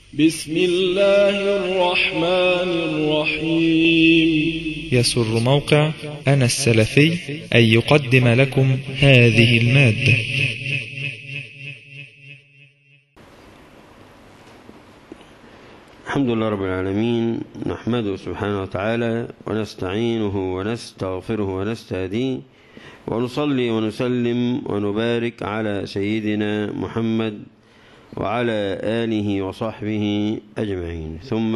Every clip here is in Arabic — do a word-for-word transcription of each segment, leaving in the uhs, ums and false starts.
بسم الله الرحمن الرحيم. يسر موقع أنا السلفي أن يقدم لكم هذه المادة. الحمد لله رب العالمين، نحمده سبحانه وتعالى ونستعينه ونستغفره ونستهديه، ونصلي ونسلم ونبارك على سيدنا محمد وعلى آله وصحبه أجمعين. ثم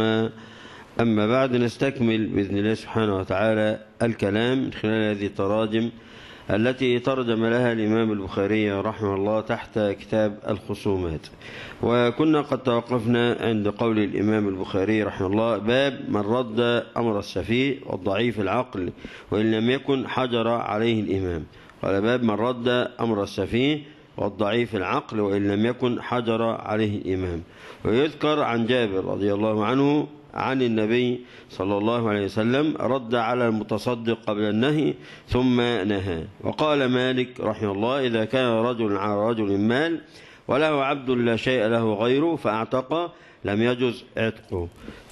أما بعد، نستكمل بإذن الله سبحانه وتعالى الكلام من خلال هذه التراجم التي ترجم لها الإمام البخاري رحمه الله تحت كتاب الخصومات. وكنا قد توقفنا عند قول الإمام البخاري رحمه الله: باب من رد أمر السفيه والضعيف العقل وإن لم يكن حجر عليه الإمام. قال: باب من رد أمر السفيه والضعيف العقل وإن لم يكن حجر عليه الإمام. ويذكر عن جابر رضي الله عنه عن النبي صلى الله عليه وسلم: رد على المتصدق قبل النهي ثم نهى. وقال مالك رحمه الله: إذا كان رجل على رجل مال وله عبد لا شيء له غيره فاعتق لم يجز عتقه.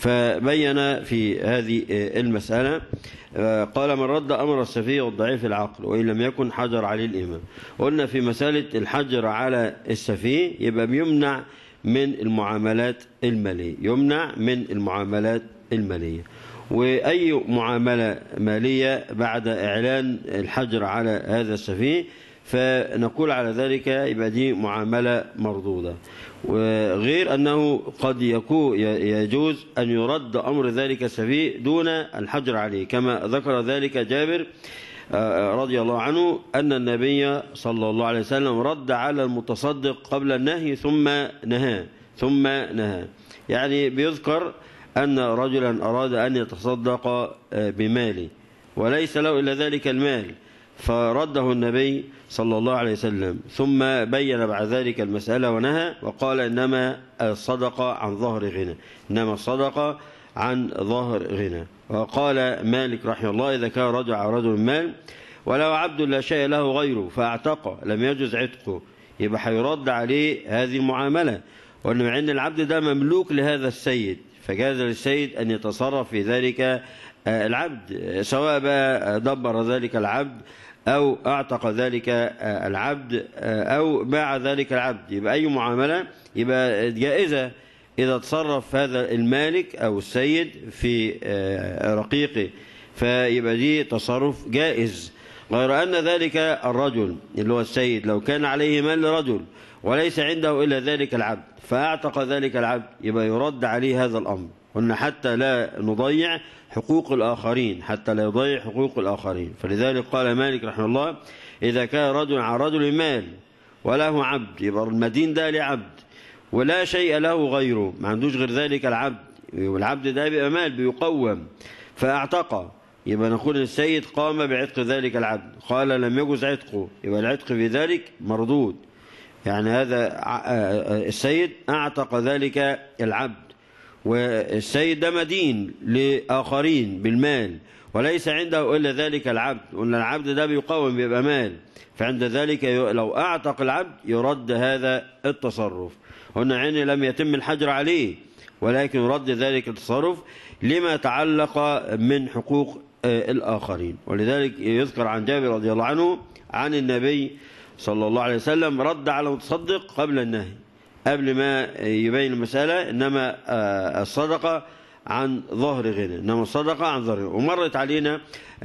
فبين في هذه المسألة قال: من رد أمر السفيه والضعيف العقل وإن لم يكن حجر عليه الإمام. قلنا في مسألة الحجر على السفيه يبقى بيمنع من المعاملات المالية، يمنع من المعاملات المالية. وأي معاملة مالية بعد إعلان الحجر على هذا السفيه فنقول على ذلك يبقى دي معاملة مردودة. وغير أنه قد يكون يجوز أن يرد أمر ذلك السفيه دون الحجر عليه، كما ذكر ذلك جابر رضي الله عنه أن النبي صلى الله عليه وسلم رد على المتصدق قبل النهي ثم نهى ثم نهى يعني بيذكر أن رجلا أراد أن يتصدق بماله وليس له إلا ذلك المال، فرده النبي صلى الله عليه وسلم ثم بين بعد ذلك المسألة ونهى وقال: إنما الصدقة عن ظهر غنى، إنما الصدقة عن ظهر غنى. وقال مالك رحمه الله: إذا كان رجل على رجل مال ولو عبد لا شيء له غيره فاعتق لم يجز عتقه، يبقى هيرد عليه هذه المعاملة. وأن مع أن العبد ده مملوك لهذا السيد فجاز للسيد أن يتصرف في ذلك العبد، سواء بقى دبر ذلك العبد أو أعتق ذلك العبد أو باع ذلك العبد، يبقى أي معاملة يبقى جائزة إذا تصرف هذا المالك أو السيد في رقيقه، فيبقى دي تصرف جائز. غير أن ذلك الرجل اللي هو السيد لو كان عليه مال لرجل وليس عنده إلا ذلك العبد فأعتق ذلك العبد يبقى يرد عليه هذا الأمر. قلنا حتى لا نضيع حقوق الآخرين، حتى لا يضيع حقوق الآخرين. فلذلك قال مالك رحمه الله: إذا كان رجل على رجل مال وله عبد، يبقى المدين ده لعبد ولا شيء له غيره، ما عندوش غير ذلك العبد، والعبد ده بيبقى مال بيقوم، فاعتق يبقى نقول السيد قام بعتق ذلك العبد، قال لم يجز عتقه، يبقى العتق في ذلك مردود. يعني هذا السيد اعتق ذلك العبد، والسيد ده مدين لآخرين بالمال وليس عنده إلا ذلك العبد، وأن العبد ده بيقوم بيبقى مال، فعند ذلك لو أعتق العبد يرد هذا التصرف. هنا عين لم يتم الحجر عليه ولكن رد ذلك التصرف لما تعلق من حقوق الآخرين. ولذلك يذكر عن جابر رضي الله عنه عن النبي صلى الله عليه وسلم: رد على المتصدق قبل النهي، قبل ما يبين المسألة إنما الصدقة عن ظهر غنى، إنما الصدقة عن ظهر غنى. ومرت علينا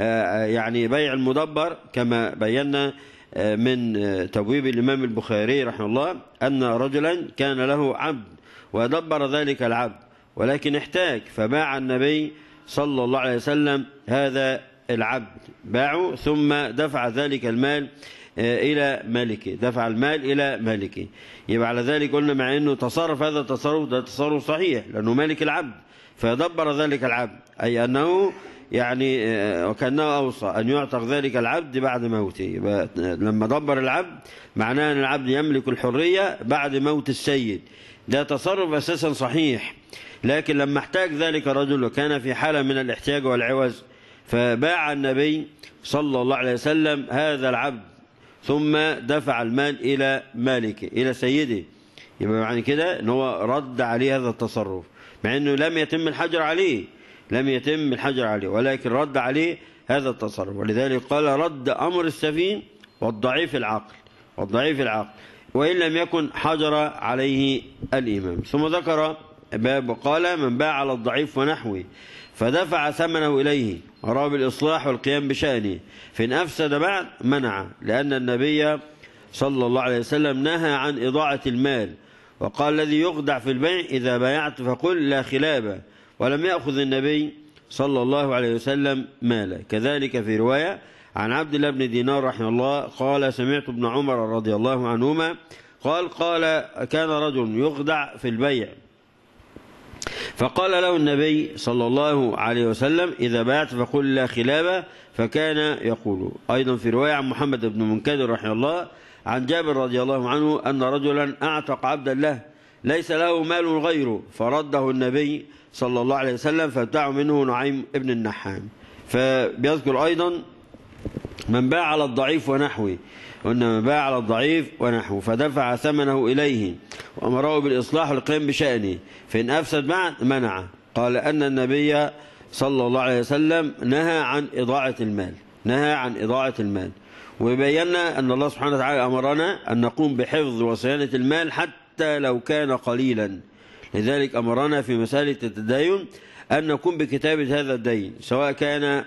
يعني بيع المدبر كما بينا من تبويب الإمام البخاري رحمه الله أن رجلا كان له عبد ودبر ذلك العبد ولكن احتاج فباع النبي صلى الله عليه وسلم هذا العبد، باعه ثم دفع ذلك المال إلى مالكه، دفع المال إلى مالكه. يبقى على ذلك قلنا مع أنه تصرف هذا التصرف ده تصرف صحيح لأنه مالك العبد فدبر ذلك العبد، أي أنه يعني وكأنه أوصى أن يعتق ذلك العبد بعد موته. يبقى لما دبر العبد معناه أن العبد يملك الحرية بعد موت السيد، ده تصرف أساسا صحيح. لكن لما احتاج ذلك الرجل وكان في حالة من الاحتياج والعوز فباع النبي صلى الله عليه وسلم هذا العبد ثم دفع المال إلى مالكه إلى سيده، يبقى معنى كده ان هو رد عليه هذا التصرف، مع انه لم يتم الحجر عليه لم يتم الحجر عليه ولكن رد عليه هذا التصرف. ولذلك قال رد أمر السفيه والضعيف العقل والضعيف العقل وإن لم يكن حجر عليه الإمام. ثم ذكر باب قال من باع على الضعيف ونحوه فدفع ثمنه إليه وراه بالإصلاح والقيام بشأنه فإن أفسد بعد منع، لأن النبي صلى الله عليه وسلم نهى عن إضاعة المال، وقال الذي يخدع في البيع إذا بايعت فقل لا خلابة، ولم يأخذ النبي صلى الله عليه وسلم مالا. كذلك في رواية عن عبد الله بن دينار رحمه الله قال سمعت ابن عمر رضي الله عنهما قال قال كان رجل يخدع في البيع فقال له النبي صلى الله عليه وسلم إذا بايعت فقل لا خلابة، فكان يقول. أيضا في رواية عن محمد بن منكدر رحمه الله عن جابر رضي الله عنه أن رجلا أعتق عبدا له ليس له مال غيره فرده النبي صلى الله عليه وسلم فابتاعه منه نعيم ابن النحام. فبيذكر أيضا من باع على الضعيف ونحوه، وإن من باع على الضعيف ونحوه فدفع ثمنه إليه وأمره بالإصلاح والقيام بشأنه فإن أفسد بعد منعه. قال أن النبي صلى الله عليه وسلم نهى عن إضاعة المال نهى عن إضاعة المال وبينا أن الله سبحانه وتعالى أمرنا أن نقوم بحفظ وصيانة المال حتى لو كان قليلا. لذلك أمرنا في مسألة التدين أن نقوم بكتابة هذا الدين سواء كان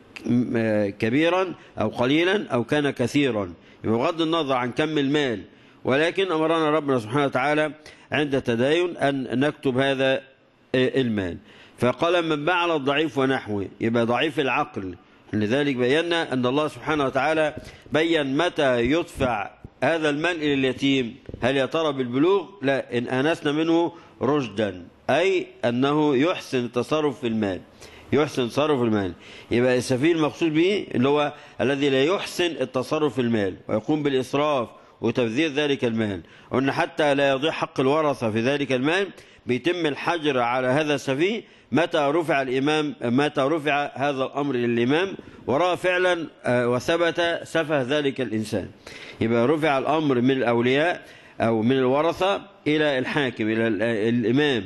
كبيرا أو قليلا أو كان كثيرا بغض النظر عن كم المال، ولكن أمرنا ربنا سبحانه وتعالى عند التدين أن نكتب هذا المال. فقال من باع على الضعيف ونحوه يبقى ضعيف العقل. لذلك بينا أن الله سبحانه وتعالى بيّن متى يدفع هذا المال إلى اليتيم، هل يا ترى بالبلوغ؟ لا، إن آنسنا منه رشدا، أي أنه يحسن التصرف في المال يحسن تصرف المال. يبقى السفيه المقصود به اللي هو الذي لا يحسن التصرف في المال ويقوم بالإسراف وتبذير ذلك المال. وأن حتى لا يضيع حق الورثة في ذلك المال بيتم الحجر على هذا السفيه متى رفع الإمام متى رفع هذا الأمر للإمام ورأى فعلا وثبت سفه ذلك الإنسان. يبقى رفع الأمر من الأولياء أو من الورثة إلى الحاكم إلى الإمام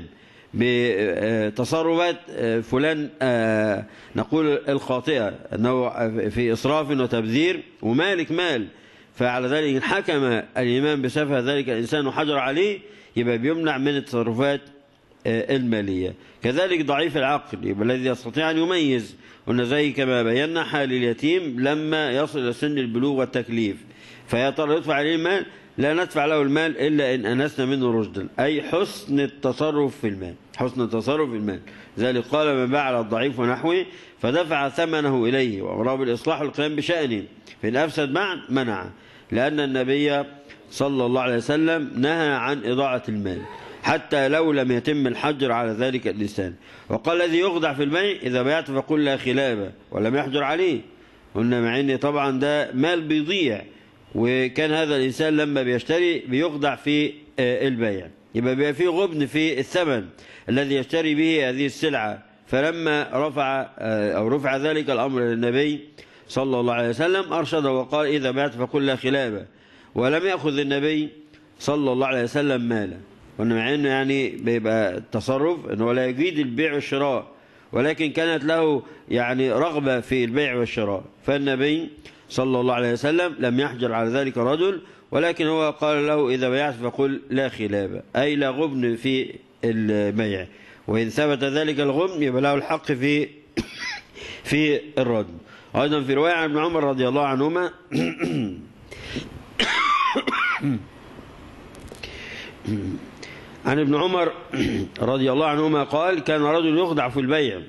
بتصرفات فلان نقول الخاطئة أنه في إسراف وتبذير ومالك مال، فعلى ذلك حكم الإمام بسفه ذلك الإنسان وحجر عليه، يبقى بيمنع من التصرفات المالية. كذلك ضعيف العقل يبقى الذي يستطيع أن يميز، وأن زي كما بينا حال اليتيم لما يصل إلى سن البلوغ والتكليف فيا ترى يدفع عليه المال؟ لا ندفع له المال إلا إن أنسنا منه رشدا، أي حسن التصرف في المال حسن التصرف في المال. ذلك قال من باع على الضعيف ونحوه فدفع ثمنه إليه وأمره بالإصلاح والقيام بشأنه فإن أفسد بعد منع، لأن النبي صلى الله عليه وسلم نهى عن إضاعة المال حتى لو لم يتم الحجر على ذلك الإنسان. وقال الذي يخدع في البيع إذا بيعت فقل لا خلابة، ولم يحجر عليه. قلنا مع أن طبعا ده مال بيضيع، وكان هذا الإنسان لما بيشتري بيخدع في البيع، يبقى بيبقى فيه غبن في الثمن الذي يشتري به هذه السلعة. فلما رفع أو رفع ذلك الأمر للنبي صلى الله عليه وسلم أرشده وقال إذا بعت فقل لا خلابة، ولم يأخذ النبي صلى الله عليه وسلم مالا. ومع أنه يعني بيبقى التصرف أنه لا يجيد البيع والشراء، ولكن كانت له يعني رغبة في البيع والشراء، فالنبي صلى الله عليه وسلم لم يحجر على ذلك الرجل، ولكن هو قال له إذا بيعت فقل لا خلابة، أي لا غبن في البيع، وإن ثبت ذلك الغبن يبقى له الحق في في الرد. أيضا في رواية عن ابن عمر رضي الله عنهما عن ابن عمر رضي الله عنهما قال كان رجل يخدع في البيع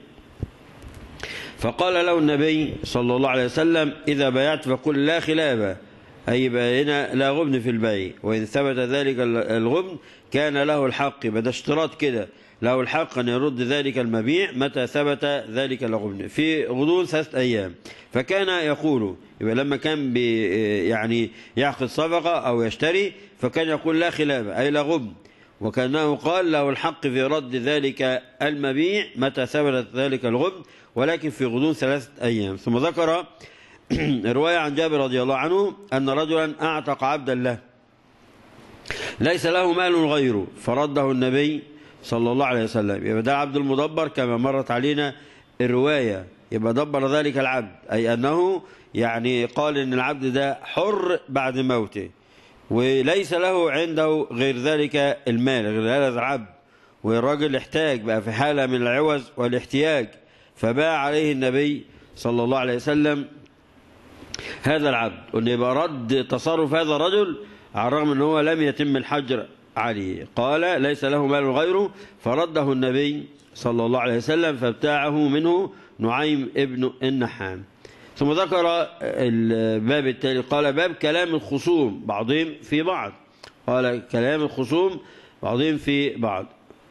فقال له النبي صلى الله عليه وسلم إذا بايعت فقل لا خلابة، أي هنا لا غبن في البيع، وإن ثبت ذلك الغبن كان له الحق. بدأ اشتراط كده له الحق أن يرد ذلك المبيع متى ثبت ذلك الغبن في غضون ثلاثة أيام. فكان يقول يبقى لما كان يعني يعقد صفقة أو يشتري فكان يقول لا خلابة أي لا غبن، وكأنه قال له الحق في رد ذلك المبيع متى ثبت ذلك الغبن ولكن في غضون ثلاثة أيام. ثم ذكر رواية عن جابر رضي الله عنه أن رجلا أعتق عبدا له ليس له مال غيره فرده النبي صلى الله عليه وسلم. يبقى ده عبد المدبر كما مرت علينا الرواية. يبقى دبر ذلك العبد، أي أنه يعني قال إن العبد ده حر بعد موته وليس له عنده غير ذلك المال، غير هذا العبد، والراجل احتاج بقى في حالة من العوز والاحتياج، فباع عليه النبي صلى الله عليه وسلم هذا العبد، وأن يبقى رد تصرف هذا الرجل على الرغم أنه لم يتم الحجر عليه. قال ليس له مال غيره فرده النبي صلى الله عليه وسلم فابتاعه منه نعيم ابن النحام. ثم ذكر الباب التالي قال باب كلام الخصوم بعضهم في بعض. قال كلام الخصوم بعضهم في بعض.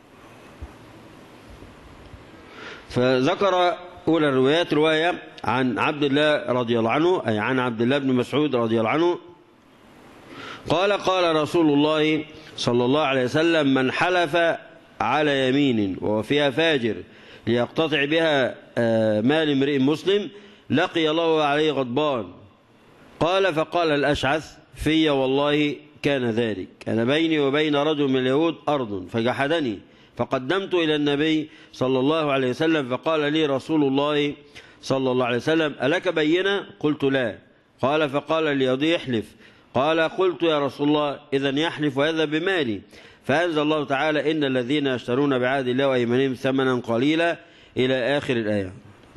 فذكر أولى الروايات رواية عن عبد الله رضي الله عنه، أي عن عبد الله بن مسعود رضي الله عنه قال قال رسول الله صلى الله عليه وسلم من حلف على يمين وهو فيها فاجر ليقتطع بها مال امرئ مسلم لقي الله عليه غضبان. قال فقال الأشعث في والله كان ذلك، كان بيني وبين رجل من اليهود أرض فجحدني فقدمت إلى النبي صلى الله عليه وسلم فقال لي رسول الله صلى الله عليه وسلم ألك بينة؟ قلت لا. قال فقال لي يحلف. قال قلت يا رسول الله إذن يحلف ويذهب بمالي. فأنزل الله تعالى إن الذين يشترون بعهد الله وأيمانهم ثمنا قليلا إلى آخر الآية.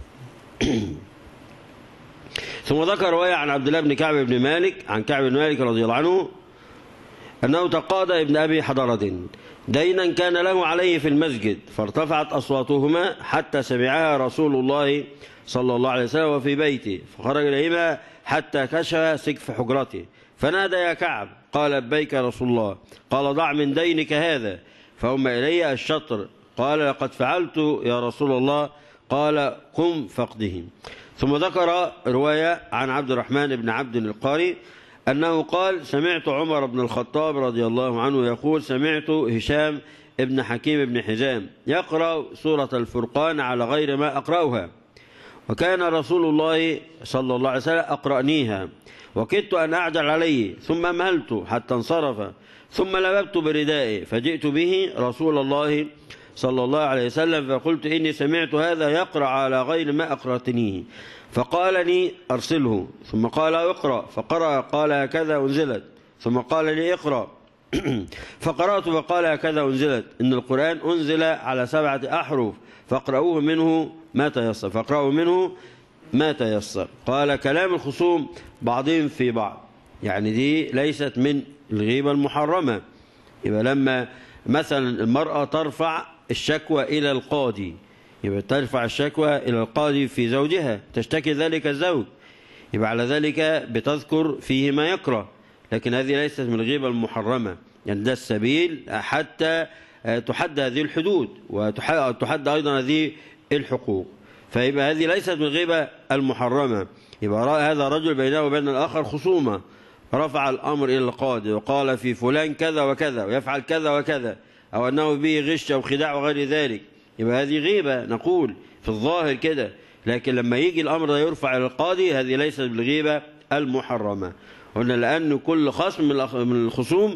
ثم ذكر رواية عن عبد الله بن كعب بن مالك عن كعب بن مالك رضي الله عنه أنه تقاضى ابن أبي حضرة دينا كان له عليه في المسجد فارتفعت أصواتهما حتى سمعها رسول الله صلى الله عليه وسلم وفي بيته، فخرج إليهما حتى كشف سقف حجرته فنادى يا كعب. قال لبيك يا رسول الله. قال ضع من دينك هذا فهم إلي الشطر. قال لقد فعلت يا رسول الله. قال قم فاقضهم. ثم ذكر رواية عن عبد الرحمن بن عبد القاري أنه قال سمعت عمر بن الخطاب رضي الله عنه يقول سمعت هشام ابن حكيم بن حزام يقرأ سورة الفرقان على غير ما أقرأها، وكان رسول الله صلى الله عليه وسلم أقرأنيها وكدت أن أعجل عليه ثم مهلت حتى انصرف ثم لببت بردائي فجئت به رسول الله صلى الله عليه وسلم فقلت إني سمعت هذا يقرأ على غير ما أقرأتنيه، فقال لي أرسله. ثم قال اقرأ فقرأ قال هكذا أنزلت. ثم قال لي اقرأ فقرأت فقال هكذا أنزلت إن القرآن أنزل على سبعة أحرف فاقرأوه منه ما تيسر فاقرأوا منه ما تيسر. قال كلام الخصوم بعضهم في بعض، يعني دي ليست من الغيبة المحرمة. يبقى لما مثلا المرأة ترفع الشكوى إلى القاضي، يبقى ترفع الشكوى إلى القاضي في زوجها تشتكي ذلك الزوج، يبقى على ذلك بتذكر فيه ما يكره، لكن هذه ليست من الغيبة المحرمة. يعني ده السبيل حتى تحد هذه الحدود وتحد أيضا هذه الحقوق، فيبقى هذه ليست من الغيبة المحرمة. يبقى رأى هذا الرجل بينه وبين الآخر خصومة رفع الأمر إلى القاضي وقال في فلان كذا وكذا ويفعل كذا وكذا أو أنه به غش أو خداع وغير ذلك، يبقى هذه غيبة نقول في الظاهر كده، لكن لما يجي الأمر ده يرفع إلى القاضي هذه ليست بالغيبة المحرمة. قلنا لأن كل خصم من الخصوم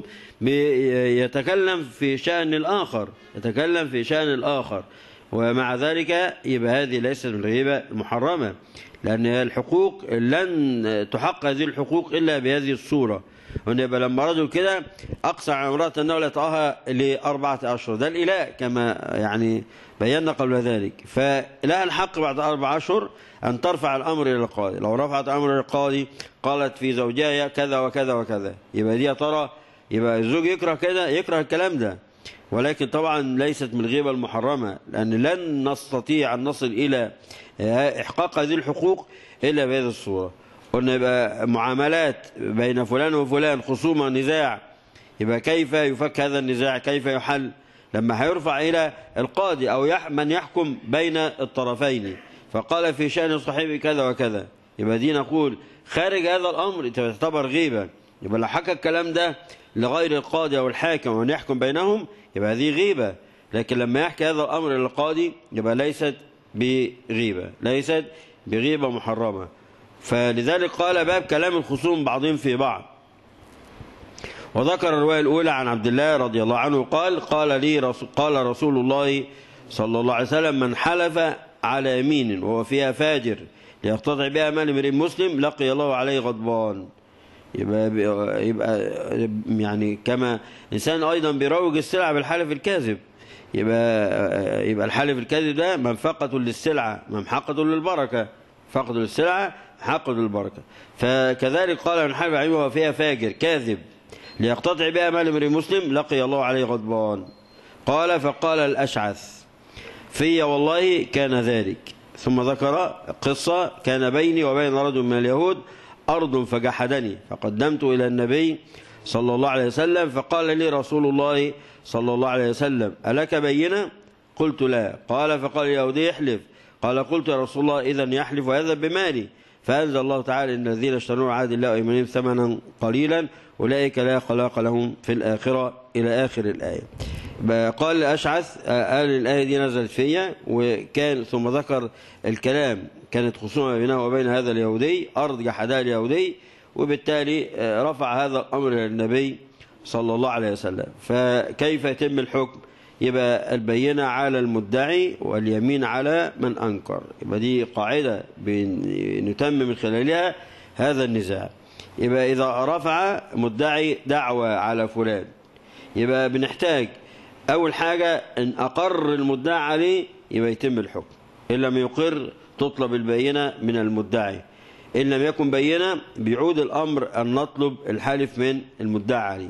يتكلم في شأن الآخر يتكلم في شأن الآخر ومع ذلك يبقى هذه ليست من الغيبة المحرمة، لأن الحقوق لن تحقق هذه الحقوق إلا بهذه الصورة. يبقى لما رجل كده أقصى على امرأة أنه لا يطأها لأربعة أشهر، ده الإلاء كما يعني بينا قبل ذلك، فلها الحق بعد أربع أشهر أن ترفع الأمر إلى القاضي. لو رفعت الأمر إلى القاضي قالت في زوجها كذا وكذا وكذا، يبقى دي ترى يبقى الزوج يكره كده يكره الكلام ده، ولكن طبعا ليست من الغيبة المحرمة، لأن لن نستطيع أن نصل إلى إحقاق هذه الحقوق إلا بهذه الصورة. قلنا يبقى معاملات بين فلان وفلان خصومة نزاع، يبقى كيف يفك هذا النزاع كيف يحل لما هيرفع إلى القاضي أو من يحكم بين الطرفين فقال في شأن صاحبي كذا وكذا، يبقى دي نقول خارج هذا الأمر تعتبر غيبة. يبقى لو حكى الكلام ده لغير القاضي أو الحاكم وأن يحكم بينهم يبقى هذه غيبة، لكن لما يحكي هذا الأمر للقاضي يبقى ليست بغيبة ليست بغيبة محرمة. فلذلك قال باب كلام الخصوم بعضهم في بعض. وذكر الرواية الأولى عن عبد الله رضي الله عنه قال قال لي رسول قال رسول الله صلى الله عليه وسلم: من حلف على يمين وهو فيها فاجر ليقتطع بها مال امرئ مسلم لقي الله عليه غضبان. يبقى يبقى يعني كما إنسان أيضا بيروج السلعة بالحلف الكاذب، يبقى يبقى الحلف الكاذب ده منفقة للسلعة ممحقة للبركة، فقد للسلعة محقة للبركة. فكذلك قال: من حلف على يمين وهو فيها فاجر كاذب ليقتطع بها مال امرئ مسلم لقي الله عليه غضبان. قال: فقال الأشعث: في والله كان ذلك. ثم ذكر قصة: كان بيني وبين رجل من اليهود أرض فجحدني فقدمت إلى النبي صلى الله عليه وسلم فقال لي رسول الله صلى الله عليه وسلم: ألك بينة؟ قلت: لا. قال: فقال اليهودي: احلف. قال: قلت: يا رسول الله إذن يحلف ويذهب بمالي. فأنزل الله تعالى: إن الذين اشتروا عهد الله وأيمانهم ثمنا قليلا أولئك لا خلاق لهم في الآخرة إلى آخر الآية. قال الأشعث: قال الآية دي نزلت فيا، وكان ثم ذكر الكلام كانت خصومة بينه وبين هذا اليهودي، أرض جحدها اليهودي، وبالتالي رفع هذا الأمر إلى النبي صلى الله عليه وسلم. فكيف يتم الحكم؟ يبقى البينة على المدعي واليمين على من أنكر. يبقى دي قاعدة نتم من خلالها هذا النزاع. يبقى إذا رفع مدعي دعوة على فلان، يبقى بنحتاج أول حاجة إن أقر المدعي عليه يبقى يتم الحكم. إن لم يقر تطلب البينة من المدعي. إن لم يكن بينة بيعود الأمر أن نطلب الحالف من المدعي عليه.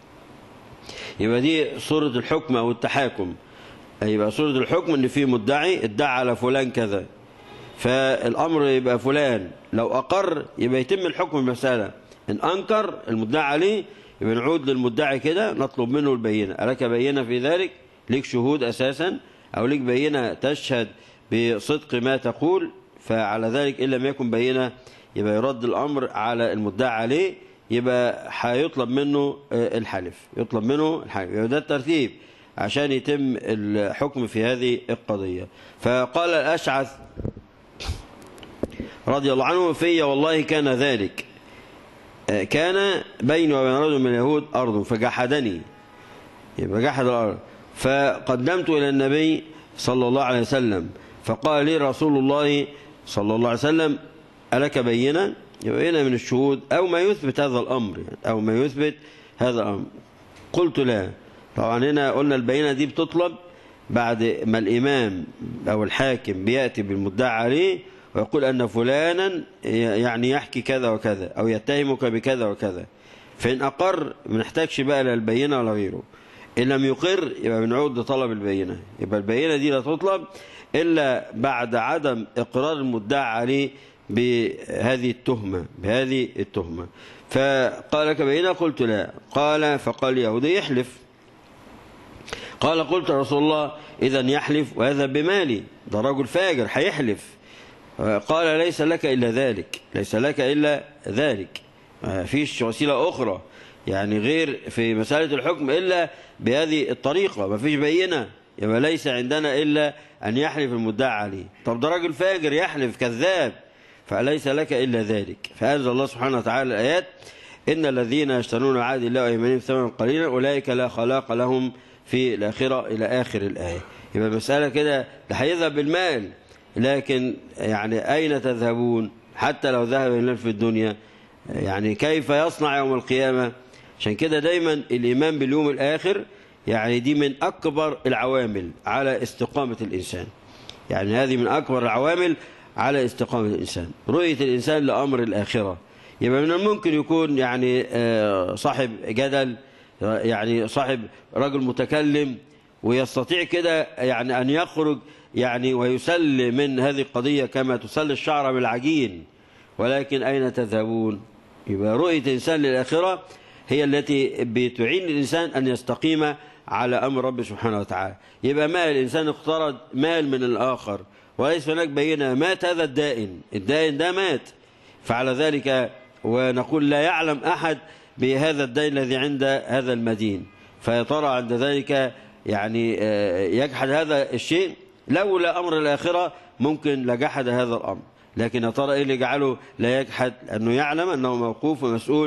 يبقى دي صورة الحكم أو التحاكم. يبقى صورة الحكم إن في مدعي ادعى على فلان كذا، فالأمر يبقى فلان لو أقر يبقى يتم الحكم المسألة. إن أنكر المدعي عليه يبقى نعود للمدعي كده نطلب منه البينة. ألك بينة في ذلك؟ ليك شهود أساسا أو ليك بينة تشهد بصدق ما تقول؟ فعلى ذلك إن لم يكن بينة يبقى يرد الأمر على المدعي عليه، يبقى هيطلب منه الحلف، يطلب منه الحلف. يبقى ده الترتيب عشان يتم الحكم في هذه القضية. فقال الأشعث رضي الله عنه: في والله كان ذلك، كان بيني وبين رجل من اليهود أرض فجحدني، يبقى جحد الأرض، فقدمت إلى النبي صلى الله عليه وسلم فقال لي رسول الله صلى الله عليه وسلم: ألك بينة؟ يبقى هنا من الشهود أو ما يثبت هذا الأمر، يعني أو ما يثبت هذا الأمر. قلت: لا. طبعا هنا قلنا البينة دي بتطلب بعد ما الإمام أو الحاكم بيأتي بالمدعى عليه ويقول أن فلانا يعني يحكي كذا وكذا أو يتهمك بكذا وكذا. فإن أقر ما نحتاجش بقى لا البينة ولا غيره. إن لم يقر يبقى بنعود لطلب البينة. يبقى البينة دي لا تطلب إلا بعد عدم إقرار المدعى عليه بهذه التهمة بهذه التهمة. فقال: لك بينة؟ قلت: لا. قال: فقال اليهودي: يحلف. قال: قلت يا رسول الله إذن يحلف ويذهب بمالي، ده رجل فاجر هيحلف. قال: ليس لك إلا ذلك، ليس لك إلا ذلك، ما فيش وسيلة أخرى يعني غير في مسألة الحكم إلا بهذه الطريقة، ما فيش بينة، يبقى ليس عندنا إلا أن يحلف المدعى عليه. طب ده راجل فاجر يحلف كذاب، فليس لك إلا ذلك. فأنزل الله سبحانه وتعالى الآيات: إن الذين يشترون عهد الله وأيمانهم ثمنا قليلا أولئك لا خلاق لهم في الآخرة إلى آخر الآية. يبقى المسألة كده ده هيذهب بالمال، لكن يعني أين تذهبون؟ حتى لو ذهب المال في الدنيا يعني كيف يصنع يوم القيامة؟ عشان كده دايما الإيمان باليوم الآخر يعني دي من أكبر العوامل على استقامة الإنسان. يعني هذه من أكبر العوامل على استقامة الإنسان، رؤية الإنسان لأمر الآخرة. يبقى من الممكن يكون يعني صاحب جدل، يعني صاحب رجل متكلم، ويستطيع كده يعني أن يخرج يعني ويسل من هذه القضية كما تسل الشعر بالعجين، ولكن أين تذهبون؟ يبقى رؤية الإنسان للآخرة هي التي بتعين الإنسان أن يستقيم على أمر رب سبحانه وتعالى. يبقى مال الإنسان اقترض مال من الآخر وليس هناك بينة، مات هذا الدائن، الدائن ده مات، فعلى ذلك ونقول لا يعلم أحد بهذا الدين الذي عند هذا المدين، فيترى عند ذلك يعني يجحد هذا الشيء. لولا أمر الآخرة ممكن لجحد هذا الأمر، لكن يا ترى إيه اللي جعله لا يجحد؟ أنه يعلم أنه موقوف ومسؤول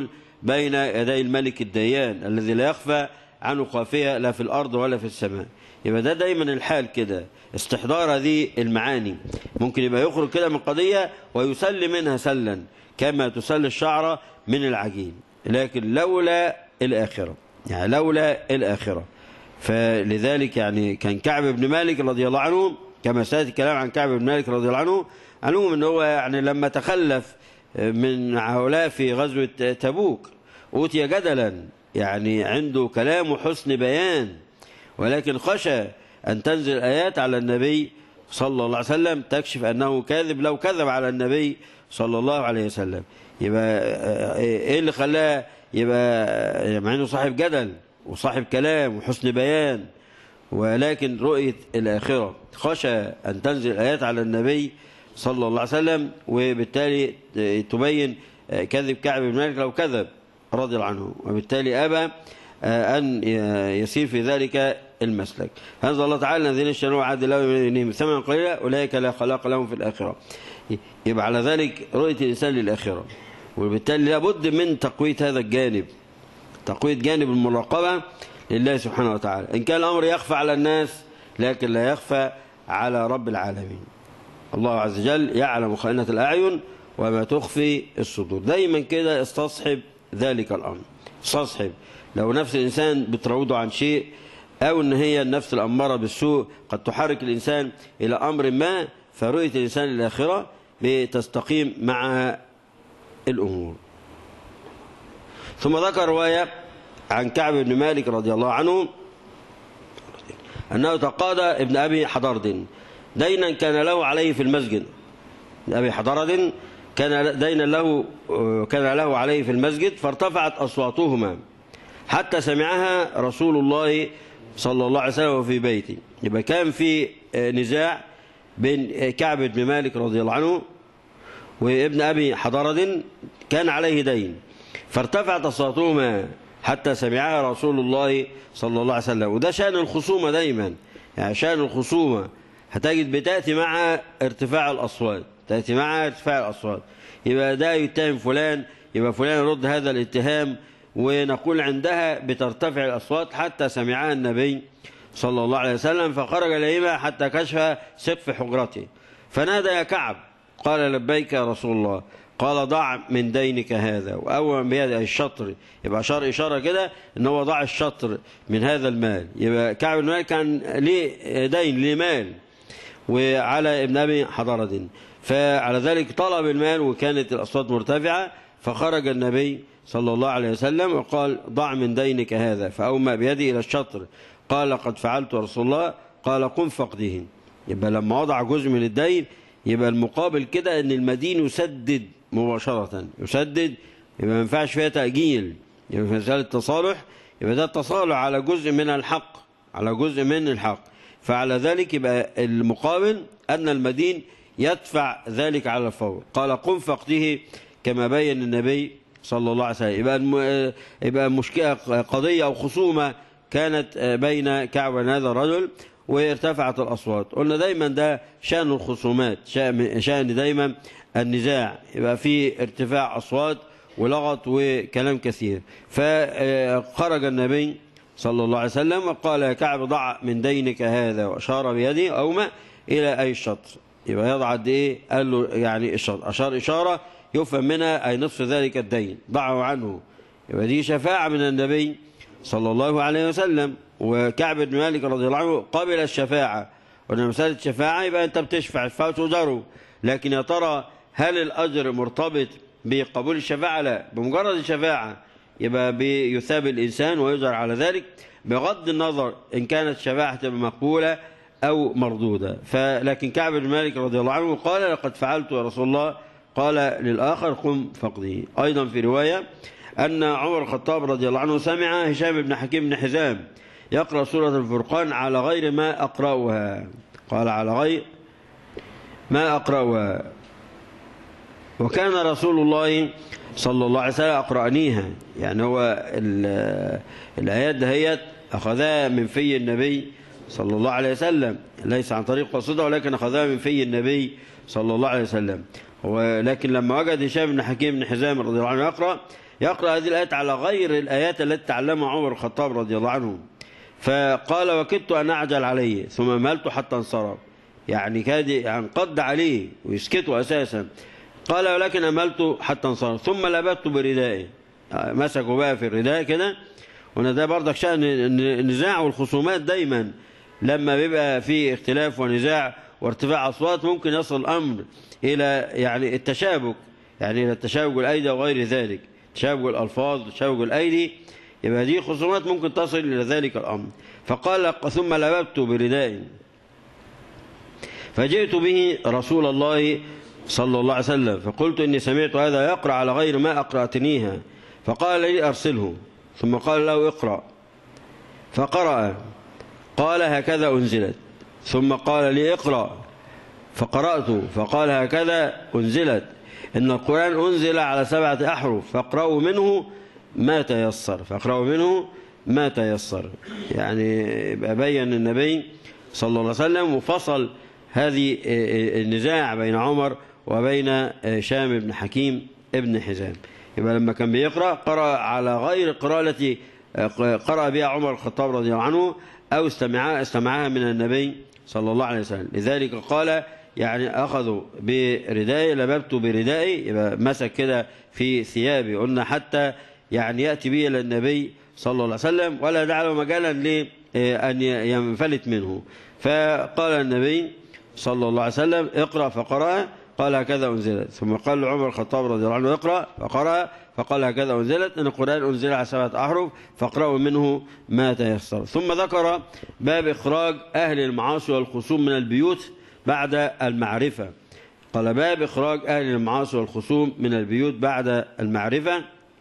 بين يدي الملك الديان الذي لا يخفى عنه خافية لا في الأرض ولا في السماء. يبقى ده دايما الحال كده، استحضار هذه المعاني. ممكن يبقى يخرج كده من قضية ويسل منها سلا كما تسل الشعرة من العجين، لكن لولا الآخرة، يعني لولا الآخرة. فلذلك يعني كان كعب بن مالك رضي الله عنه، كما سيأتي الكلام عن كعب بن مالك رضي الله عنه، عنهم ان هو يعني لما تخلف من هؤلاء في غزوة تبوك أوتي جدلا، يعني عنده كلام وحسن بيان، ولكن خشى أن تنزل آيات على النبي صلى الله عليه وسلم تكشف أنه كاذب لو كذب على النبي صلى الله عليه وسلم. يبقى إيه اللي خلاه يبقى مع أنه صاحب جدل وصاحب كلام وحسن بيان، ولكن رؤية الآخرة خشى أن تنزل آيات على النبي صلى الله عليه وسلم، وبالتالي تبين كذب كعب بن مالك لو كذب رضي الله عنه، وبالتالي أبى أن يسير في ذلك المسلك. هذا الله تعالى الذين اشتروا عهد الله من ثمنا قليلا أولئك لا خلاق لهم في الآخرة. يبقى على ذلك رؤية الإنسان للآخرة، وبالتالي لابد من تقوية هذا الجانب، تقوية جانب المراقبة لله سبحانه وتعالى. إن كان الأمر يخفى على الناس لكن لا يخفى على رب العالمين. الله عز وجل يعلم خائنة الأعين وما تخفي الصدور. دايما كده استصحب ذلك الأمر، استصحب لو نفس الإنسان بتراوده عن شيء، أو أن هي النفس الأمارة بالسوء قد تحرك الإنسان إلى أمر ما، فرؤية الإنسان للآخرة بتستقيم مع الأمور. ثم ذكر رواية عن كعب بن مالك رضي الله عنه أنه تقاضى ابن أبي حضرد دينا كان له عليه في المسجد. أبي حضرد كان دينا له كان له عليه في المسجد، فارتفعت أصواتهما حتى سمعها رسول الله صلى الله عليه وسلم في بيته. يبقى كان في نزاع بين كعب بن مالك رضي الله عنه وابن أبي حضرد، كان عليه دين، فارتفعت أصواتهما حتى سمعها رسول الله صلى الله عليه وسلم. وده شأن الخصومة دايما، يعني شأن الخصومة هتجد بتأتي مع ارتفاع الأصوات، تأتي مع ارتفاع الأصوات. يبقى ده يتهم فلان، يبقى فلان يرد هذا الاتهام، ونقول عندها بترتفع الأصوات حتى سمعها النبي صلى الله عليه وسلم، فخرج إليهما حتى كشف سقف حجرته فنادى يا كعب، قال لبيك يا رسول الله، قال ضع من دينك هذا، وأول بيده الشطر، يبقى أشار إشارة كده إن هو ضع الشطر من هذا المال. يبقى كعب بن مالك كان ليه دين، ليه مال، وعلى ابن أبي حضرد، فعلى ذلك طلب المال وكانت الأصوات مرتفعة، فخرج النبي صلى الله عليه وسلم وقال ضع من دينك هذا، فأومى بيده إلى الشطر، قال قد فعلت يا رسول الله، قال قم فقده. يبقى لما وضع جزء من الدين يبقى المقابل كده ان المدين يسدد مباشرة، يسدد، يبقى ما ينفعش فيها تأجيل، يبقى في مسألة التصالح يبقى ده التصالح على جزء من الحق، على جزء من الحق، فعلى ذلك يبقى المقابل أن المدين يدفع ذلك على الفور. قال قم فقده كما بين النبي صلى الله عليه وسلم. يبقى يبقى مشكلة، قضية أو خصومة كانت بين كعب وهذا الرجل وارتفعت الأصوات. قلنا دايما ده شأن الخصومات، شأن دايما النزاع، يبقى في ارتفاع أصوات ولغط وكلام كثير. فخرج النبي صلى الله عليه وسلم وقال يا كعب ضع من دينك هذا، وأشار بيده أوما إلى أي الشطر. يبقى يضع قد إيه؟ قال له يعني الشطر، أشار إشارة يفهم منها أي نصف ذلك الدين، ضعه عنه. يبقى دي شفاعة من النبي صلى الله عليه وسلم. وكعب بن مالك رضي الله عنه قبل الشفاعة، وأن مسألة الشفاعة يبقى أنت بتشفع فتؤجره، لكن يا ترى هل الأجر مرتبط بقبول الشفاعة؟ لا، بمجرد الشفاعة يبقى بيثاب الإنسان ويجر على ذلك بغض النظر إن كانت الشفاعة مقبولة أو مردودة. فلكن كعب بن مالك رضي الله عنه قال لقد فعلت يا رسول الله، قال للآخر قم فقده. أيضا في رواية أن عمر الخطاب رضي الله عنه سمع هشام بن حكيم بن حزام يقرأ سورة الفرقان على غير ما أقرأها، قال على غير ما أقرأها، وكان رسول الله صلى الله عليه وسلم أقرأنيها. يعني هو الآيات دهيت أخذها من في النبي صلى الله عليه وسلم، ليس عن طريق قصيدة، ولكن أخذها من في النبي صلى الله عليه وسلم. ولكن لما وجد هشام بن حكيم بن حزام رضي الله عنه يقرأ يقرأ هذه الآيات على غير الآيات التي تعلمها عمر الخطاب رضي الله عنه. فقال وكدت أن أعجل عليه ثم ملت حتى انصرف، يعني كاد ينقض عليه ويسكته أساسا. قال ولكن أملت حتى انصرف ثم لبثت بردائه، مسكوا بقى في الرداء كده. وأنا ده برضك شأن النزاع والخصومات دايما لما بيبقى في اختلاف ونزاع وارتفاع أصوات ممكن يصل الأمر إلى يعني التشابك، يعني إلى التشابك الأيدي وغير ذلك، تشابك الألفاظ وتشابك الأيدي، يبقى دي خصومات ممكن تصل إلى ذلك الأمر. فقال ثم لببت برداء فجئت به رسول الله صلى الله عليه وسلم فقلت إني سمعت هذا يقرأ على غير ما أقرأتنيها، فقال لي أرسله، ثم قال له اقرأ فقرأ، قال هكذا أنزلت، ثم قال لي اقرأ فقرأت، فقال هكذا أنزلت، إن القرآن أنزل على سبعة أحرف فاقرأوا منه ما تيسر، فاقرأوا منه ما تيسر. يعني بين النبي صلى الله عليه وسلم وفصل هذه النزاع بين عمر وبين شام بن حكيم ابن حزام. يبقى لما كان بيقرأ قرأ على غير القراءة التي قرأ بها عمر الخطاب رضي الله عنه أو استمعها استمعها من النبي صلى الله عليه وسلم. لذلك قال يعني أخذوا بردائي لببت بردائي، يبقى مسك كده في ثيابي، قلنا حتى يعني يأتي به إلى النبي صلى الله عليه وسلم ولا دع له مجالا لأن ينفلت منه. فقال النبي صلى الله عليه وسلم اقرأ فقرأ، قال هكذا أنزلت، ثم قال لعمر الخطاب رضي الله عنه اقرأ فقرأ، فقال هكذا أنزلت، إن القرآن أنزل على سبعة أحرف فاقرأوا منه ما تيسر. ثم ذكر باب إخراج أهل المعاصي والخصوم من البيوت بعد المعرفة. قال باب إخراج أهل المعاصي والخصوم من البيوت بعد المعرفة.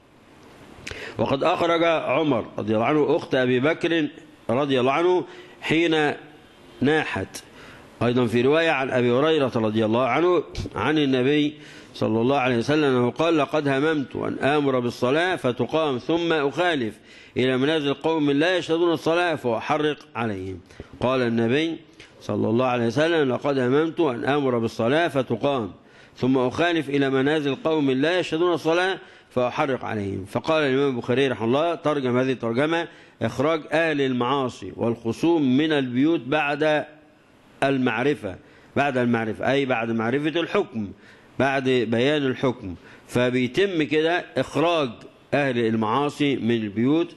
وقد أخرج عمر رضي الله عنه أخت أبي بكر رضي الله عنه حين ناحت، أيضا في رواية عن أبي هريرة رضي الله عنه عن النبي صلى الله عليه وسلم أنه قال لقد هممت أن آمر بالصلاة فتقام ثم أخالف إلى منازل قوم لا يشهدون الصلاة فأحرق عليهم. قال النبي صلى الله عليه وسلم لقد هممت أن آمر بالصلاة فتقام ثم أخالف إلى منازل قوم لا يشهدون الصلاة فأحرق عليهم. فقال الإمام البخاري رحمه الله ترجم هذه الترجمة إخراج أهل المعاصي والخصوم من البيوت بعد المعرفة، بعد المعرفة أي بعد معرفة الحكم، بعد بيان الحكم، فبيتم كده إخراج أهل المعاصي من البيوت.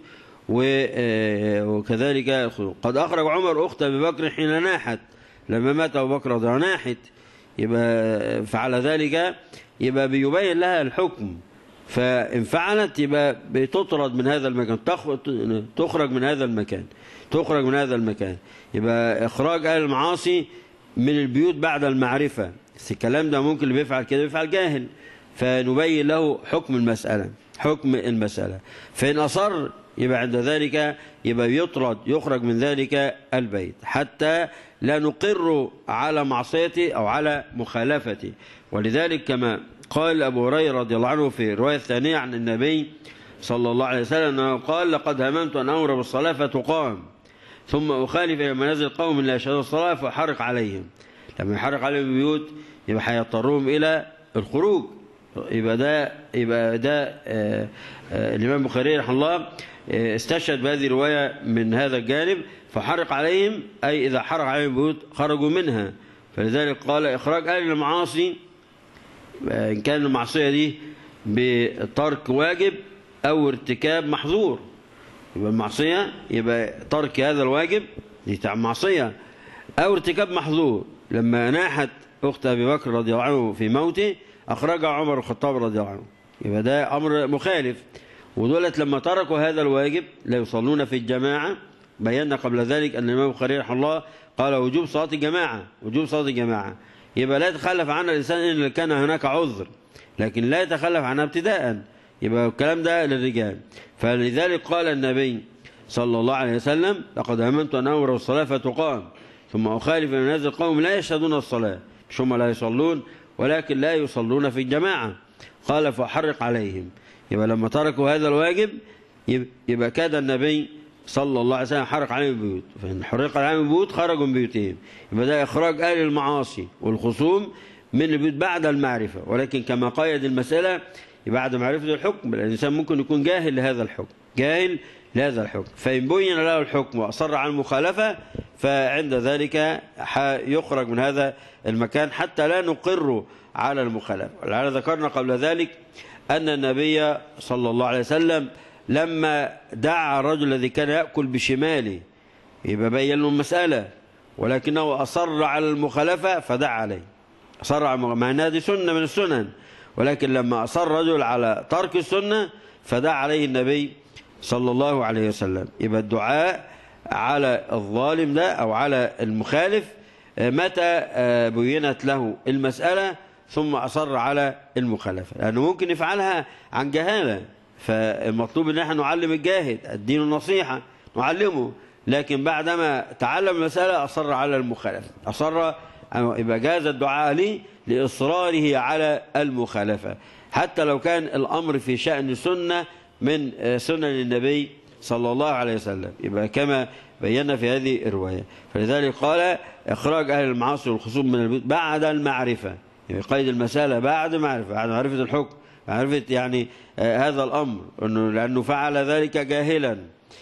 وكذلك قد أخرج عمر أخت أبي بكر حين ناحت، لما مات أبو بكر رضي الله عنه ناحت، يبقى فعل ذلك يبقى بيبين لها الحكم، فإن فعلت يبقى بتطرد من هذا المكان، تخرج من هذا المكان، تخرج من هذا المكان. يبقى إخراج أهل المعاصي من البيوت بعد المعرفة. الكلام ده ممكن اللي بيفعل كده بيفعل جاهل، فنبين له حكم المسألة، حكم المسألة. فإن أصر يبقى عند ذلك يبقى يطرد، يخرج من ذلك البيت حتى لا نقر على معصيته أو على مخالفته. ولذلك كما قال أبو هريرة رضي الله عنه في الرواية الثانية عن النبي صلى الله عليه وسلم أنه قال لقد هممت أن أمر بالصلاة فتقام ثم أخالف إلى منازل قوم لا يشهدون الصلاة فأحرق عليهم. لما يحرق عليهم البيوت يبقى هيضطرهم إلى الخروج. يبقى ده يبقى ده آآ آآ الإمام البخاري رحمه الله استشهد بهذه الرواية من هذا الجانب، فحرق عليهم أي إذا حرق عليهم البيوت خرجوا منها. فلذلك قال إخراج أهل المعاصي إن كان المعصية دي بترك واجب أو ارتكاب محظور. يبقى المعصية يبقى ترك هذا الواجب دي معصية أو ارتكاب محظور. لما ناحت أخت أبي بكر رضي الله عنه في موته أخرجها عمر الخطاب رضي الله عنه، يبقى ده أمر مخالف. ودولت لما تركوا هذا الواجب لا يصلون في الجماعة. بينا قبل ذلك أن الإمام البخاري رحمه الله قال وجوب صلاة الجماعة، وجوب صلاة الجماعة يبقى لا يتخلف عنها الإنسان إن كان هناك عذر، لكن لا يتخلف عنها ابتداء. يبقى الكلام ده للرجال. فلذلك قال النبي صلى الله عليه وسلم لقد هممت أن أمر الصلاة فتقام ثم أخالف من منازل قوم لا يشهدون الصلاة، مش هم لا يصلون ولكن لا يصلون في الجماعة. قال فأحرق عليهم. يبقى لما تركوا هذا الواجب يبقى كاد النبي صلى الله عليه وسلم حرق عليهم البيوت، فإن حرق عليهم البيوت خرجوا من بيوتهم. يبقى ده إخراج أهل المعاصي والخصوم من البيوت بعد المعرفة. ولكن كما قيد المسألة بعد معرفة الحكم. الإنسان ممكن يكون جاهل لهذا الحكم، جاهل لهذا الحكم، فإن بين له الحكم وأصر على المخالفة فعند ذلك يخرج من هذا المكان حتى لا نقر على المخالفة. ولهذا ذكرنا قبل ذلك أن النبي صلى الله عليه وسلم لما دعا الرجل الذي كان يأكل بشماله يبقى بين له المسألة، ولكنه أصر على المخالفة فدعا عليه، أصر على المخالفة مع أنها دي سنة من السنن، ولكن لما أصر الرجل على ترك السنة فدعا عليه النبي صلى الله عليه وسلم. يبقى الدعاء على الظالم ده أو على المخالف متى بينت له المسألة ثم أصر على المخالفة، لأنه ممكن يفعلها عن جهالة، فالمطلوب أن احنا نعلم الجاهد، الدين النصيحة نعلمه، لكن بعدما تعلم المسألة أصر على المخالفة، أصر يبقى جاز الدعاء لي لإصراره على المخالفة حتى لو كان الأمر في شأن سنة من سنن النبي صلى الله عليه وسلم، يبقى كما بينا في هذه الرواية. فلذلك قال إخراج أهل المعاصي والخصوم من البيوت بعد المعرفة، يعني قيد المسألة بعد معرفة، بعد معرفة الحكم، معرفة يعني آه هذا الأمر، إنه لأنه فعل ذلك جاهلا،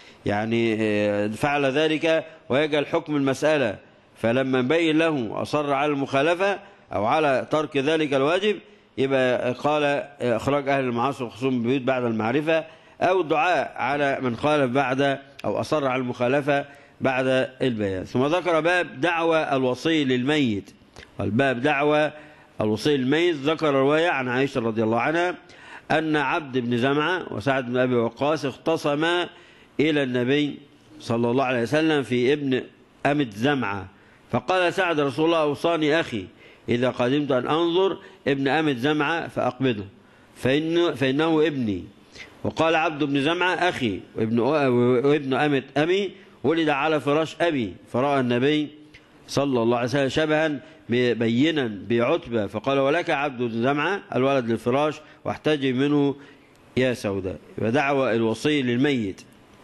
يعني آه فعل ذلك ويجعل حكم المسألة، فلما نبين له أصر على المخالفة أو على ترك ذلك الواجب يبقى قال إخراج أهل المعاصي والخصوم من البيوت بعد المعرفة، أو الدعاء على من خالف بعد أو أصر على المخالفة بعد البيان. ثم ذكر باب دعوة الوصي للميت، والباب دعوة الوصي للميت ذكر رواية عن عائشة رضي الله عنها أن عبد بن زمعة وسعد بن أبي وقاص اختصما إلى النبي صلى الله عليه وسلم في ابن أمة زمعة، فقال سعد رسول الله أوصاني أخي إذا قدمت أن أنظر ابن أمة زمعة فأقبضه فإنه, فإنه ابني. وقال عبد بن زمعة أخي وابن, وابن أمة أمي ولد على فراش أبي، فرأى النبي صلى الله عليه وسلم شبها بينا بعتبة فقال ولك عبد بن زمعة الولد للفراش واحتجب منه يا سوداء. يبقى دعوة الوصي للميت،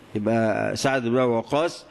يبقى سعد بن أبي وقاص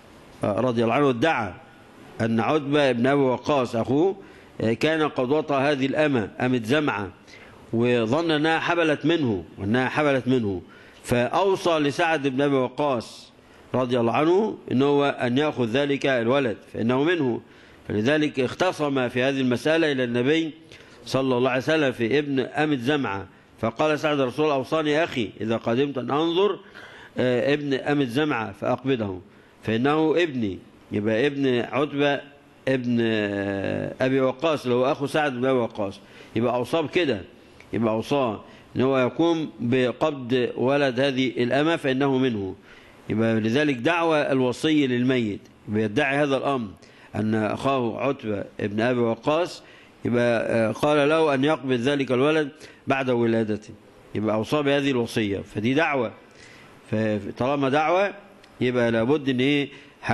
رضي الله عنه ادعى أن عتبة بن أبي وقاص أخوه كان قد وطأ هذه الأمة أمة زمعة وظن أنها حبلت منه وأنها حبلت منه فأوصى لسعد بن أبي وقاص رضي الله عنه إنه أن يأخذ ذلك الولد فإنه منه. فلذلك اختصم في هذه المسألة إلى النبي صلى الله عليه وسلم في ابن أمة زمعة، فقال سعد رسول الله أوصاني أخي إذا قدمت أن أنظر ابن أمة زمعة فأقبضه فإنه ابني. يبقى ابن عتبة ابن أبي وقاص اللي هو أخو سعد بن أبي وقاص، يبقى أوصاه كده، يبقى أوصاه إن هو يقوم بقبض ولد هذه الأمة فإنه منه. يبقى لذلك دعوة الوصي للميت بيدعي هذا الأمر أن أخاه عتبة ابن أبي وقاص يبقى قال له أن يقبض ذلك الولد بعد ولادته، يبقى أوصاه بهذه الوصية، فدي دعوة. فطالما دعوة يبقى لابد أن إيه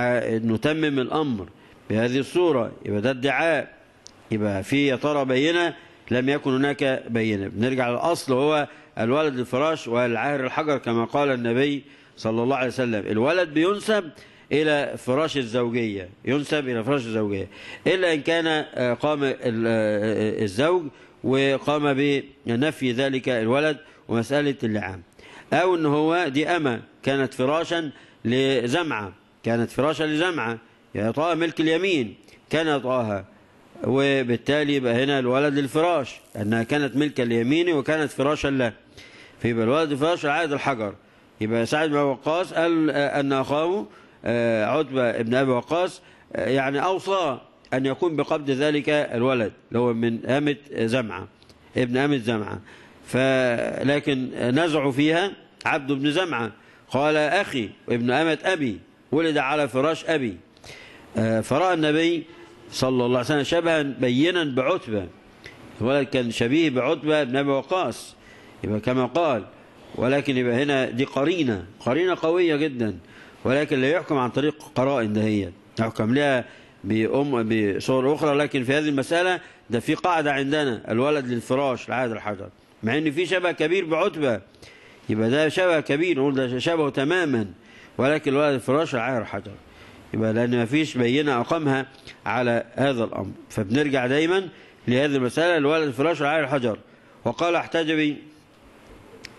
نتمم الأمر بهذه الصورة، يبقى ده ادعاء، يبقى في يا ترى بينة لم يكن هناك بينة. بنرجع للأصل هو الولد الفراش والعاهر الحجر كما قال النبي صلى الله عليه وسلم. الولد بينسب إلى فراش الزوجية، ينسب إلى فراش الزوجية إلا إن كان قام الزوج وقام بنفي ذلك الولد ومسألة اللعان، أو إن هو دي أمة كانت فراشا لزمعة، كانت فراشا لزمعة يعطاها ملك اليمين كان يعطاها، وبالتالي يبقى هنا الولد للفراش لأنها كانت ملك اليمين وكانت فراشا له، فيبقى الولد الفراش عائد الحجر. يبقى سعد بن أبي وقاص قال أن أخاه عتبة ابن أبي وقاص يعني أوصى أن يقوم بقبض ذلك الولد اللي هو من أمة زمعة ابن أمة زمعة، فلكن نزعوا فيها عبد بن زمعة قال أخي وابن أمة أبي ولد على فراش أبي، فرأى النبي صلى الله عليه وسلم شبها بينا بعتبة، الولد كان شبيه بعتبة ابن أبي وقاص يبقى كما قال، ولكن يبقى هنا دي قرينة قرينة قوية جدا، ولكن لا يحكم عن طريق قرائن دهية، يحكم لها بأم بصور أخرى. لكن في هذه المسألة ده في قاعدة عندنا الولد للفراش العائد الحجر، مع ان في شبه كبير بعتبة يبقى ده شبه كبير نقول ده شبهه تماما، ولكن الولد للفراش العائد الحجر يبقى لأن ما فيش بينة أقامها على هذا الأمر. فبنرجع دايما لهذه المسألة الولد للفراش العائد الحجر. وقال احتجبي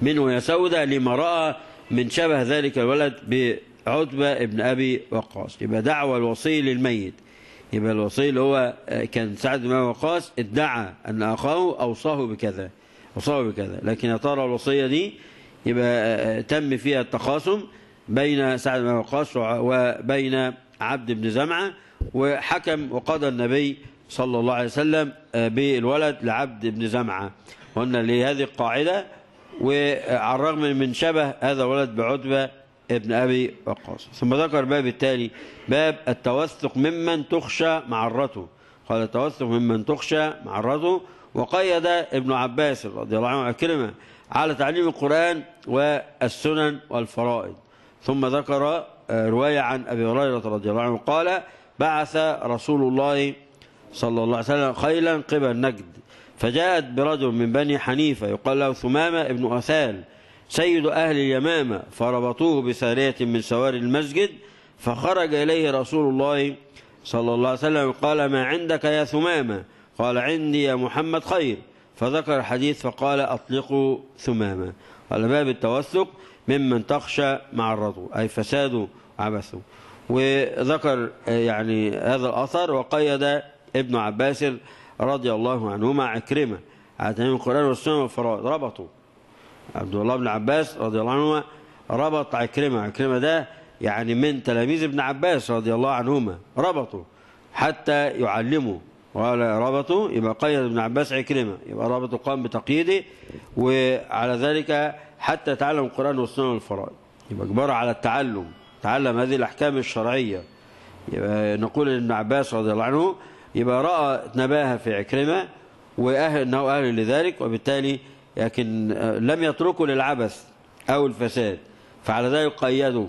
منه يا سودة لما رأى من شبه ذلك الولد بعتبة ابن أبي وقاص. يبقى دعوة الوصي للميت، يبقى الوصي اللي هو كان سعد بن أبي وقاص ادعى أن أخاه أوصاه بكذا أوصاه بكذا، لكن يا ترى الوصية دي يبقى تم فيها التخاصم بين سعد بن أبي وقاص وبين عبد بن زمعة، وحكم وقضى النبي صلى الله عليه وسلم بالولد لعبد بن زمعة. قلنا لهذه القاعدة، وعلى الرغم من شبه هذا الولد بعتبة ابن أبي وقاص. ثم ذكر باب التالي باب التوثق ممن تخشى معرته. قال التوثق ممن تخشى معرته، وقيد ابن عباس رضي الله عنه عكرمة على تعليم القرآن والسنن والفرائض. ثم ذكر رواية عن أبي هريرة رضي الله عنه قال بعث رسول الله صلى الله عليه وسلم خيلا قبل نجد، فجاءت برجل من بني حنيفة يقال له ثمامة ابن أثال سيد أهل اليمامة، فربطوه بسارية من سواري المسجد، فخرج إليه رسول الله صلى الله عليه وسلم قال ما عندك يا ثمامة؟ قال عندي يا محمد خير، فذكر الحديث فقال أطلقوا ثمامة. قال باب التوثق ممن تخشى معرضه أي فساده عبثه. وذكر يعني هذا الأثر وقيد ابن عباس رضي الله عنهما عكرمة على تعليم القرآن والسنة والفرائض. ربطوا عبد الله بن عباس رضي الله عنهما ربط عكرمة. عكرمة ده يعني من تلاميذ ابن عباس رضي الله عنهما، ربطوا حتى يعلموا. قال ربطوا يبقى قيد ابن عباس عكرمة، يبقى ربطوا قام بتقييده، وعلى ذلك حتى تعلم القرآن والسنة والفرائض، يبقى اجبره على التعلم، تعلم هذه الأحكام الشرعية. يبقى نقول ابن عباس رضي الله عنه يبقى رأى نباهة في عكرمة وأهل أنه أهل لذلك، وبالتالي لكن لم يتركوا للعبث أو الفساد، فعلى ذلك قيدوا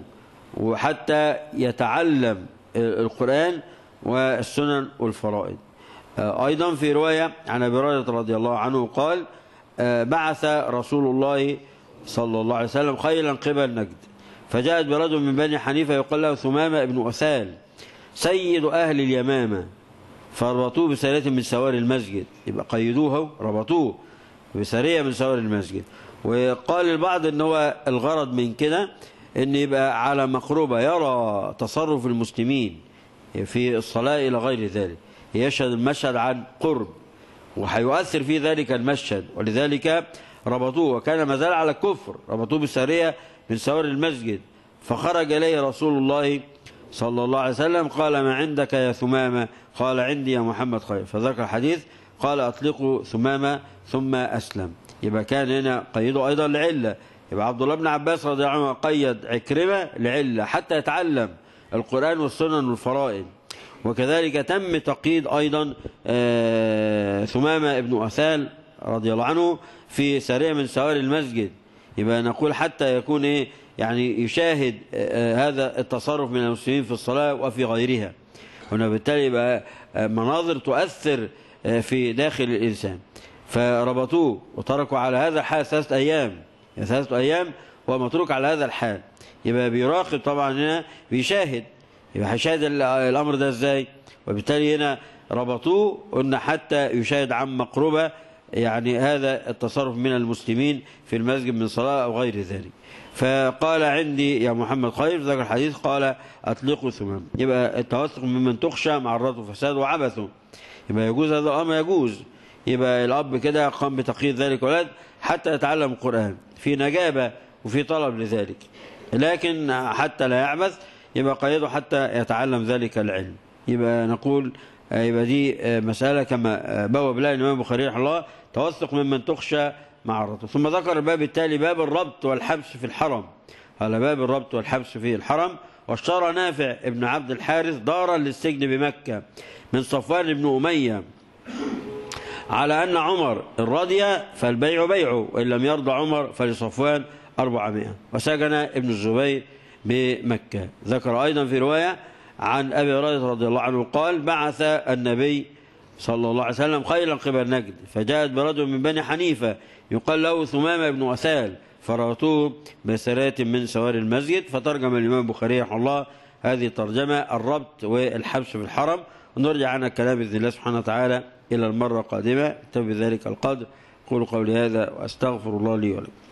وحتى يتعلم القرآن والسنن والفرائض. أيضا في رواية عن أبي هريرة رضي الله عنه قال بعث رسول الله صلى الله عليه وسلم خيلا قبل نجد، فجاءت برجل من بني حنيفة يقال له ثمامة ابن أثال سيد أهل اليمامة، فربطوه بسارية من سواري المسجد. يبقى قيدوه ربطوه بسارية من سواري المسجد. وقال البعض ان هو الغرض من كده ان يبقى على مقربة يرى تصرف المسلمين في الصلاة إلى غير ذلك، يشهد المشهد عن قرب وحيؤثر في ذلك المشهد، ولذلك ربطوه، وكان مازال على الكفر، ربطوه بسارية من سواري المسجد. فخرج إليه رسول الله صلى الله عليه وسلم قال ما عندك يا ثمامة؟ قال عندي يا محمد خير، فذكر الحديث قال أطلقوا ثمامة ثم أسلم. يبقى كان هنا قيده أيضا لعلة. يبقى عبد الله بن عباس رضي الله عنه قيد عكرمة لعلة حتى يتعلم القرآن والسنن والفرائض. وكذلك تم تقييد أيضا ثمامة ابن أثال رضي الله عنه في سارية من سواري المسجد. يبقى نقول حتى يكون إيه يعني يشاهد هذا التصرف من المسلمين في الصلاة وفي غيرها، هنا بالتالي يبقى مناظر تؤثر في داخل الإنسان. فربطوه وتركوا على هذا الحال ثلاثة أيام، ثلاثة أيام ومتروك على هذا الحال. يبقى بيراقب طبعا هنا، بيشاهد، يبقى هيشاهد الأمر ده إزاي؟ وبالتالي هنا ربطوه قلنا حتى يشاهد عن مقربة يعني هذا التصرف من المسلمين في المسجد من صلاة أو غير ذلك. فقال عندي يا محمد خير، ذكر الحديث قال أطلقوا ثمام. يبقى التوثق ممن تخشى معرضه فساد وعبثه، يبقى يجوز هذا الأمر، يجوز. يبقى الأب كده قام بتقييد ذلك ولد حتى يتعلم القرآن في نجابة وفي طلب لذلك، لكن حتى لا يعبث يبقى قيده حتى يتعلم ذلك العلم. يبقى نقول يبقى دي مسألة كما بوب لها الإمام البخاري رحمه الله توثق ممن تخشى معرضه. ثم ذكر الباب التالي باب الربط والحبس في الحرم. قال باب الربط والحبس في الحرم. واشترى نافع ابن عبد الحارث دارا للسجن بمكة من صفوان بن أمية على أن عمر إن رضي فالبيع بيعه، وإن لم يرضى عمر فلصفوان أربعمائة. وسجن ابن الزبير بمكة. ذكر أيضا في رواية عن أبي هريرة رضي الله عنه قال بعث النبي صلى الله عليه وسلم خيلا قبل نجد، فجاءت برجل من بني حنيفة يقال له ثمامة بن أثال، فربطوه بسارية من سواري المسجد. فترجم الإمام البخاري رحمه الله هذه الترجمة الربط والحبس في الحرم. ونرجع عن الكلام بإذن الله سبحانه وتعالى إلى المرة القادمة. اكتفي بذلك القدر. قولوا قولي هذا وأستغفر الله لي ولكم.